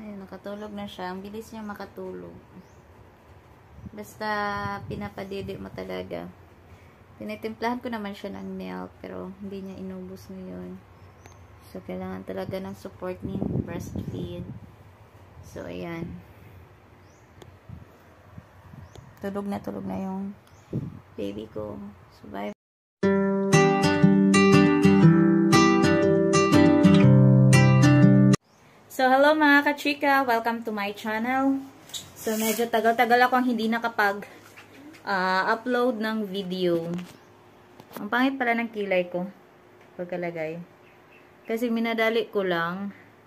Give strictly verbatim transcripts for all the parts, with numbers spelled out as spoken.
Ayun, nakatulog na siya. Ang bilis niya makatulog. Basta pinapadede mo talaga. Tinitimplahan ko naman siya ng milk, pero hindi niya inubos ngayon. So, kailangan talaga ng support ni breastfeed. So, ayan. Tulog na, tulog na yung baby ko. So, bye. So, hello mga kachika. Welcome to my channel. So, medyo tagal-tagal akong hindi nakapag uh, upload ng video. Ang pangit pala ng kilay ko. Pagkalagay. Kasi minadali ko lang.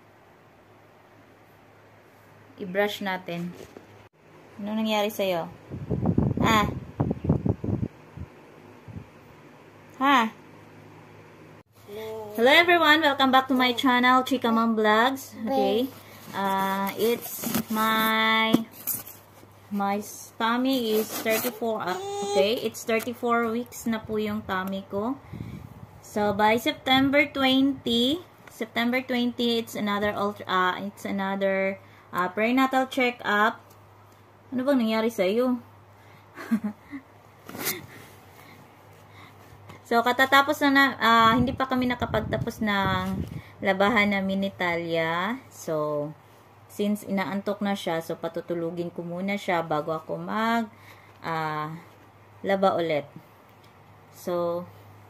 I-brush natin. Ano nangyari sa'yo? Ha? Ha? Hello everyone! Welcome back to my channel, Chika Mom Vlogs. Okay. Uh, it's my my tummy is thirty-four. Uh, okay. It's thirty-four weeks na po yung tummy ko. So by September twentieth, September twentieth, it's another ultra, uh, it's another uh, prenatal check-up. Ano bang nangyari sa iyo? So, katatapos na, na uh, hindi pa kami nakapagtapos ng labahan namin ni Talia. So, since inaantok na siya, so patutulugin ko muna siya bago ako mag uh, laba ulit. So,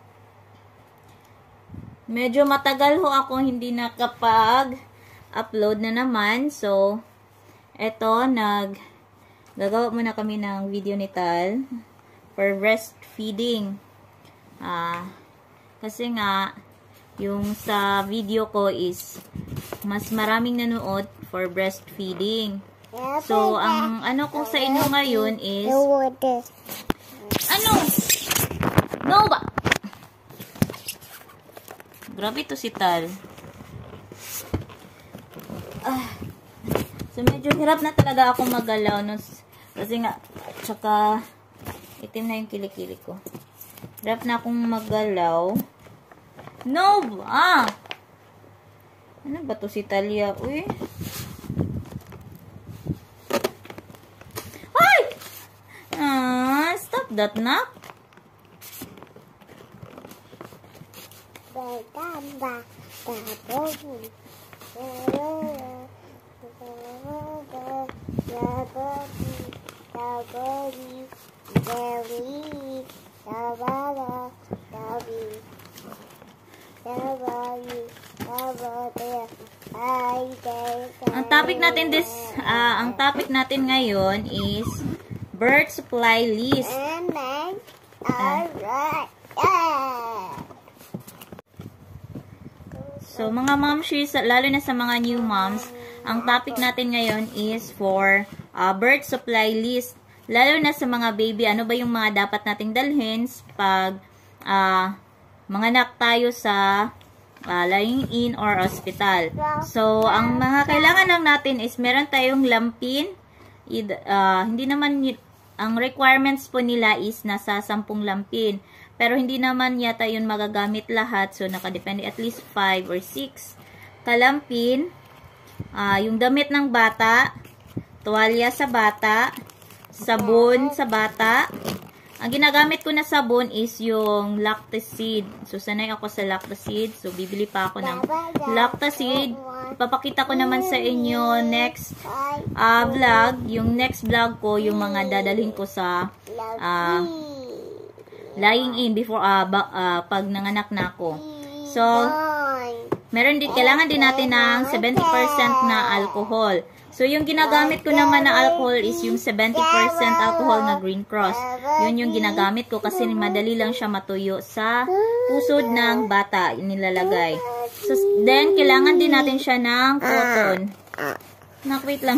medyo matagal ho ako hindi nakapag-upload na naman. So, eto, nag gagawa muna kami ng video ni Tal for breastfeeding. Ah, kasi nga yung sa video ko is mas maraming nanood for breastfeeding. So, ang ano ko sa inyo ngayon is ano? No ba? Grabe to si Tal. Ah, so, medyo hirap na talaga ako magalaw. No? Kasi nga, tsaka itim na yung kilikili ko. Hirap na akong magalaw. No ba? Ano ba to si Talia? Uy. Ay! Ah, stop that, nak. Ang topic natin this uh, ang topic natin ngayon is birth supply list. Uh, so mga momshies, lalo na sa mga new moms, ang topic natin ngayon is for uh, birth supply list. Lalo na sa mga baby, ano ba yung mga dapat nating dalhin pag uh, manganak tayo sa uh, lying in or hospital. So, ang mga kailangan lang natin is meron tayong lampin. Uh, hindi naman, ang requirements po nila is nasa sampung lampin. Pero hindi naman yata yun magagamit lahat. So, nakadepende at least five or six kalampin. Uh, yung damit ng bata, tuwalya sa bata, sabon sa bata. Ang ginagamit ko na sabon is yung Lactacid. So, sanay ako sa Lactacid. So, bibili pa ako ng Lactacid. Ipapakita ko naman sa inyo next uh, vlog. Yung next vlog ko, yung mga dadalhin ko sa uh, lying in before uh, ba, uh, pag nanganak na ako. So, meron din, kailangan din natin ng seventy percent na alcohol. So, yung ginagamit ko naman na alcohol is yung seventy percent alcohol na Green Cross. Yun yung ginagamit ko kasi madali lang siya matuyo sa pusod ng bata. Yung nilalagay. So, then, kailangan din natin siya ng cotton. Nak, wait lang.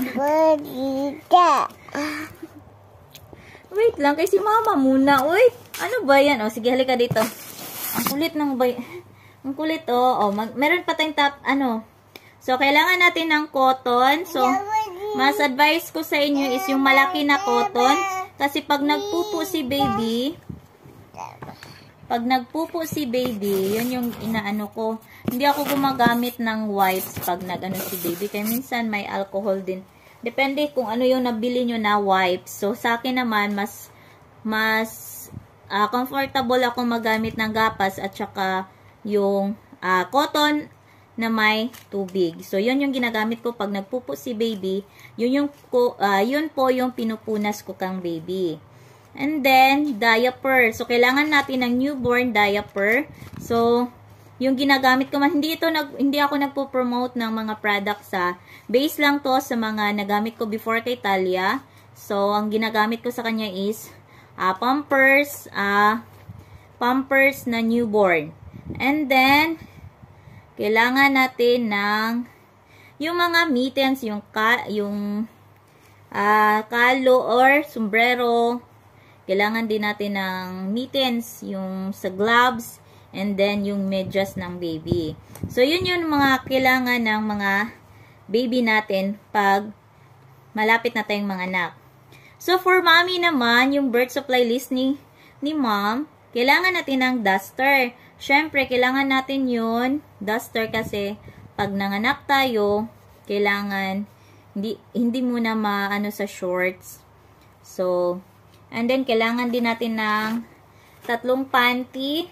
Wait lang, kasi mama muna. Uy, ano ba yan? O, sige, halika dito. Ang kulit ng bay... Ang kulit, oh. O, mag... meron pa tayong tap... Ano... So, kailangan natin ng cotton. So, mas advice ko sa inyo is yung malaki na cotton. Kasi pag nagpupo si baby, pag nagpupo si baby, yun yung inaano ko. Hindi ako gumagamit ng wipes pag nagano si baby. Kaya minsan may alcohol din. Depende kung ano yung nabili nyo na wipes. So, sa akin naman, mas, mas uh, comfortable ako magamit ng gapas at saka yung uh, cotton na may tubig. So, yun yung ginagamit ko pag nagpupo si baby. Yun, yung, uh, yun po yung pinupunas ko kang baby. And then, diaper. So, kailangan natin ng newborn diaper. So, yung ginagamit ko, hindi ito nag, hindi ako nagpo-promote ng mga products sa base lang to sa mga nagamit ko before kay Talia. So, ang ginagamit ko sa kanya is uh, Pampers, uh, Pampers na newborn. And then, kailangan natin ng yung mga mittens, yung ka, yung uh, kalo or sombrero. Kailangan din natin ng mittens, yung sa gloves, and then yung medyas ng baby. So, yun yung mga kailangan ng mga baby natin pag malapit na tayong mga anak. So, for mommy naman, yung birth supply list ni, ni mom, kailangan natin ng duster. Siyempre, kailangan natin yun, duster kasi pag nanganak tayo, kailangan, hindi, hindi muna maano sa shorts. So, and then, kailangan din natin ng tatlong panty.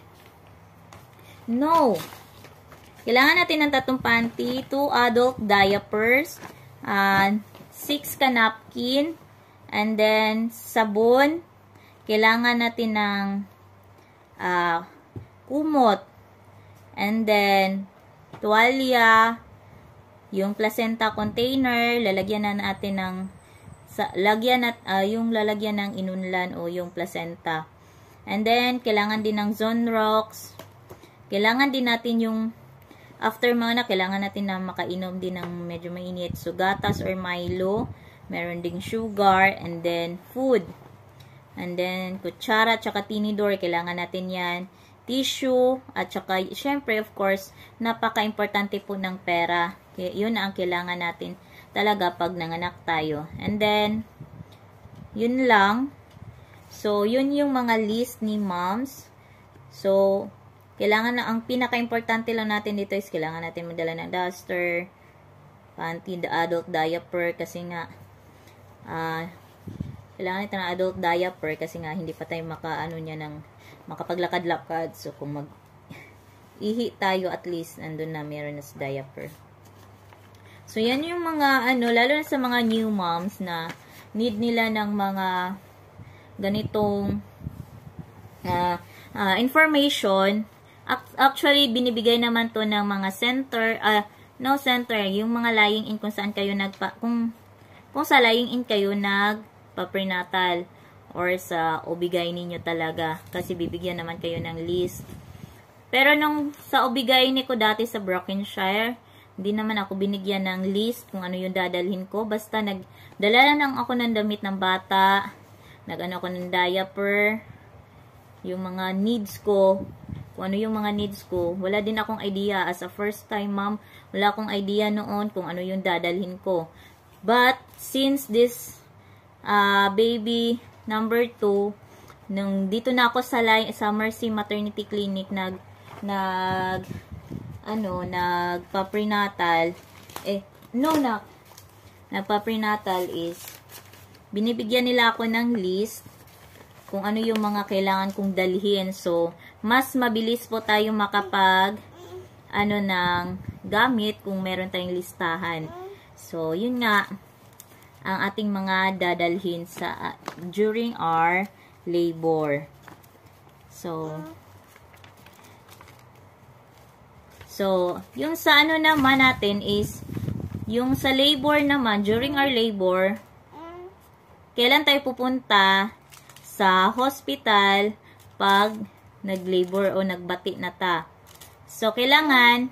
No. Kailangan natin ng tatlong panty, two adult diapers, uh, six ka napkin, and then, sabon. Kailangan natin ng uh, kumot, and then tuwalya, yung placenta container, lalagyan na natin ng sa, lagyan at uh, yung lalagyan ng inunlan o yung placenta. And then kailangan din ng Zonrox. Kailangan din natin yung after mga na, kailangan natin na makainom din ng medyo mainit. So gatas or Milo, meron ding sugar, and then food. And then kutsara tsaka tinidor, kailangan natin 'yan. Tissue, at saka, syempre, of course, napaka-importante po ng pera. Kaya, yun na ang kailangan natin talaga pag nanganak tayo. And then, yun lang. So, yun yung mga list ni moms. So, kailangan na, ang pinaka-importante lang natin dito is kailangan natin magdala ng duster, panty, the adult diaper, kasi nga, ah, uh, kailangan natin ng adult diaper kasi nga, hindi pa tayo maka-ano niya ng makapaglakad-lakad. So, kung mag-ihi tayo, at least, nandun na, meron na sa diaper. So, yan yung mga, ano, lalo na sa mga new moms na need nila ng mga ganitong uh, uh, information. Actually, binibigay naman to ng mga center, uh, no center, yung mga lying in kung saan kayo nagpa, kung, kung sa lying in kayo nagpa-prenatal. Or sa O B G Y N ninyo talaga. Kasi bibigyan naman kayo ng list. Pero nung sa O B G Y N ko dati sa Brokenshire, hindi naman ako binigyan ng list kung ano yung dadalhin ko. Basta nagdala lang ako ng damit ng bata. Nag-ano ko ng diaper. Yung mga needs ko. Kung ano yung mga needs ko. Wala din akong idea. As a first time mom, wala akong idea noon kung ano yung dadalhin ko. But, since this uh, baby number two, nung dito na ako sa, sa Mercy Maternity Clinic, nag, nag, ano, nagpa-prenatal, eh, no na, nagpa-prenatal is, binibigyan nila ako ng list, kung ano yung mga kailangan kong dalhin. So, mas mabilis po tayo makapag, ano, ng gamit, kung meron tayong listahan. So, yun nga, ang ating mga dadalhin sa uh, during our labor. So, so, yung sa ano naman natin is, yung sa labor naman, during our labor, kailan tayo pupunta sa hospital pag nag-labor o nagbati na ta. So, kailangan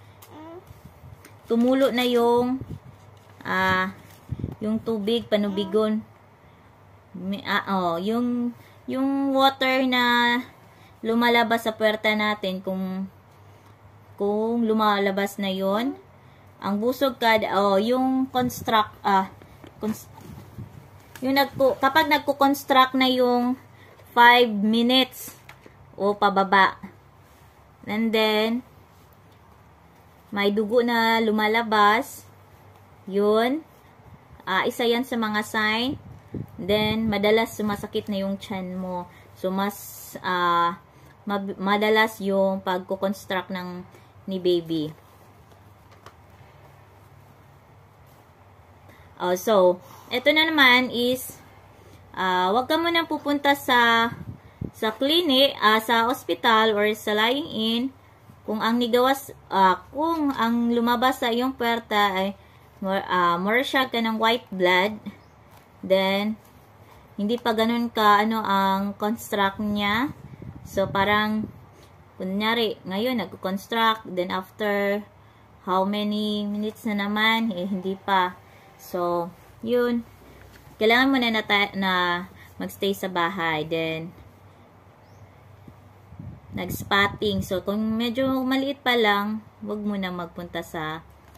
tumulo na yung ah, uh, yung tubig, panubigon. Ah, oh, yung yung water na lumalabas sa puwerta natin, kung kung lumalabas na yon, ang busog kad, oh, yung construct, ah, cons yung nagko, kapag nagko-construct na yung five minutes o pababa. And then, may dugo na lumalabas. Yun. Uh, isa yan sa mga sign. Then, madalas sumasakit na yung tiyan mo. So, mas uh, madalas yung pagko-construct ng ni baby. Oh, so, ito na naman is, uh, wag ka muna pupunta sa sa clinic, uh, sa hospital or sa lying in kung ang nigawas, uh, kung ang lumabas sa iyong puwerta ay more, uh, more siya ka ng white blood, then hindi pa ganun ka ano ang construct niya. So parang kunyari ngayon nagko-construct, then after how many minutes na naman eh, hindi pa. So yun, kailangan mo na na, na magstay sa bahay. Then nag-spotting. So, kung medyo maliit pa lang, wag mo na magpunta sa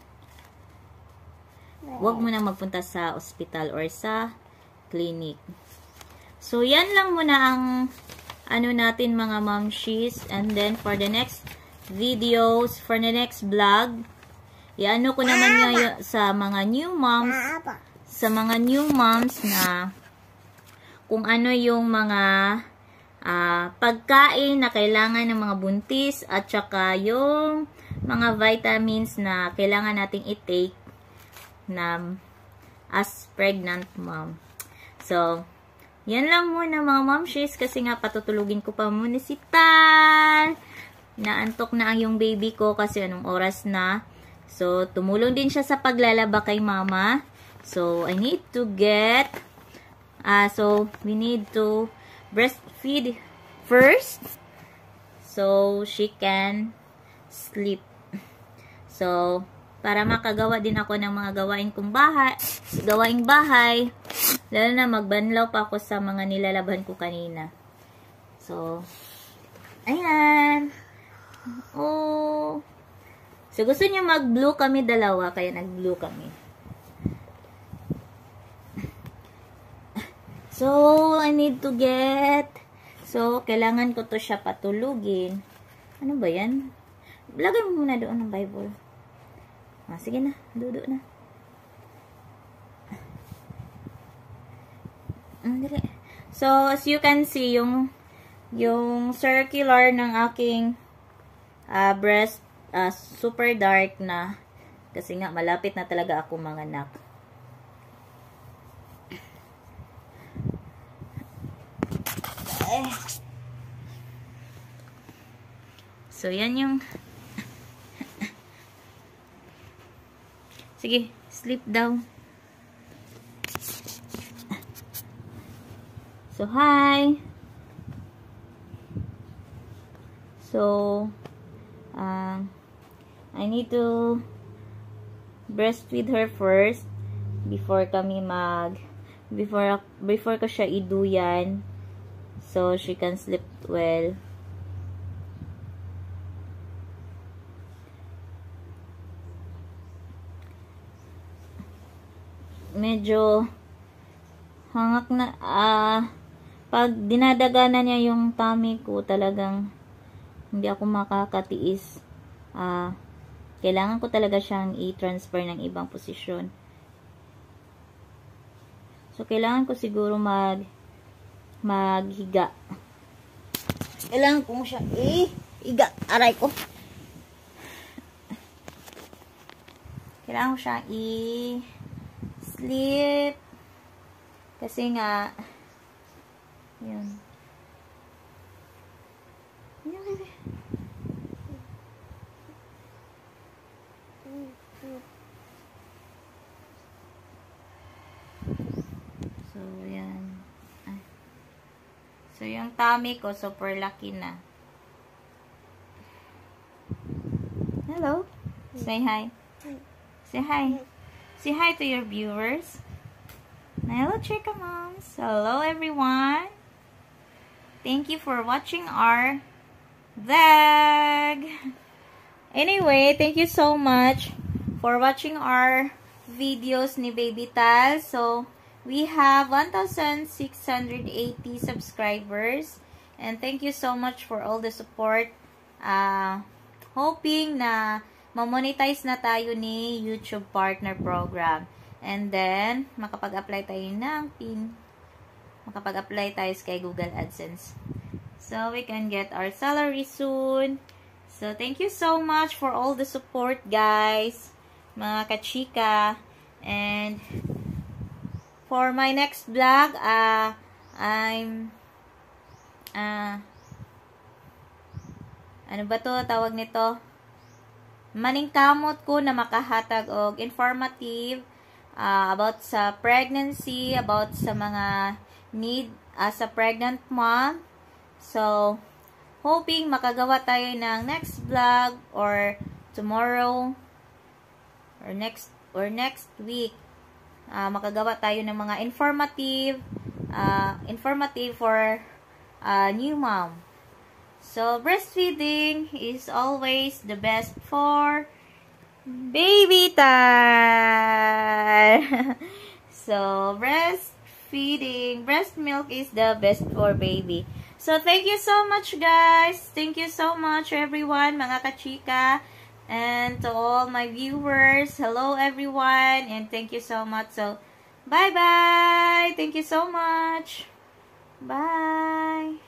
wag mo na magpunta sa hospital or sa clinic. So, yan lang muna ang ano natin mga momshies. And then, for the next videos, for the next vlog, iano ko naman ngayon sa mga new moms, sa mga new moms na kung ano yung mga Uh, pagkain na kailangan ng mga buntis at saka yung mga vitamins na kailangan nating i-take na as pregnant mom. So, yan lang muna mga momshies kasi nga patutulugin ko pa muna si Tal. Naantok na ang yung baby ko kasi anong oras na. So, tumulong din siya sa paglalaba kay mama. So, I need to get uh, so, we need to breastfeed first so she can sleep. So, para makagawa din ako ng mga gawain kong bahay, gawaing bahay, lalo na magbanlaw pa ako sa mga nilalaban ko kanina. So, ayan. Oh. So, gusto niyo mag-blue kami dalawa, kaya nag-blue kami. So, I need to get, so, kailangan ko to siya patulugin. Ano ba yan? Lagay mo muna doon ng Bible. Ah, sige na, dudo na. Andali. So, as you can see, yung, yung circular ng aking uh, breast, uh, super dark na, kasi nga, malapit na talaga ako mga anak. So, yan yung sige, sleep down. So, hi. So, uh, I need to breastfeed her first before kami mag before before ko siya iduyan. So, she can sleep well. Medyo hangak na, ah, uh, pag dinadaganan niya yung tummy ko, talagang hindi ako makakatiis. Ah, uh, kailangan ko talaga siyang i-transfer ng ibang posisyon. So, kailangan ko siguro mag maghiga. Kailangan ko siya i-higa. Aray ko. Kailangan ko siya i-sleep. Kasi nga, yun. Yun, baby. So, yan. Ay. So, yung tummy ko, super laki na. Hello? Say hi. Say hi. Say hi to your viewers. Hello, Chica Moms. Hello, everyone. Thank you for watching our vlog. Anyway, thank you so much for watching our videos ni Baby Tal. So, we have one thousand six hundred eighty subscribers. And thank you so much for all the support. Uh, hoping na ma-monetize na tayo ni YouTube Partner Program. And then, makapag-apply tayo ng PIN. Makapag-apply tayo kay Google AdSense. So, we can get our salary soon. So, thank you so much for all the support, guys. Mga kachika. And, for my next vlog, uh, I'm, uh, ano ba to? Tawag nito? Maningkamot ko na makahatag og informative uh, about sa pregnancy, about sa mga need as a pregnant mom. So, hoping makagawa tayo ng next vlog or tomorrow or next or next week. Uh, makagawa tayo ng mga informative uh, informative for uh, new mom. So, breastfeeding is always the best for baby time. So, breastfeeding, breast milk is the best for baby. So, thank you so much, guys. Thank you so much, everyone, mga kachika. And to all my viewers, hello, everyone. And thank you so much. So, bye-bye. Thank you so much. Bye.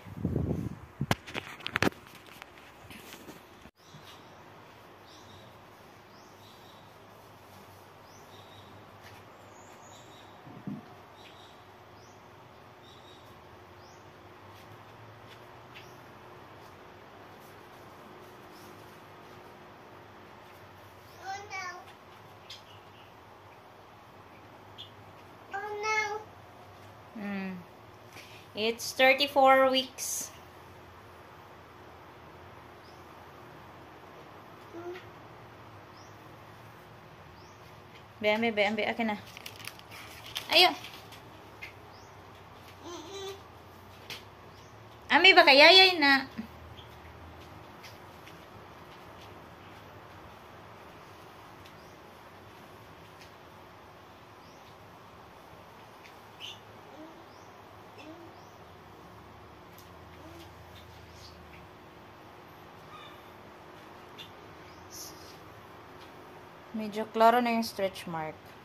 It's thirty-four weeks. Be, ambe, be, ambe, akin na. Ayo. Ambe ba kayayay na? Medyo klaro na yung stretch mark.